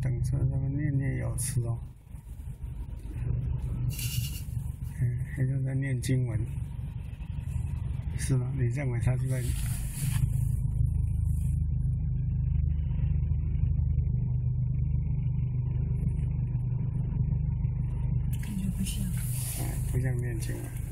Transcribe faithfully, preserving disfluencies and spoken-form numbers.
等着他们念念有词哦。嗯，还是在念经文，是吗？你认为他是在？ 感觉不像。 哎，不像念经文。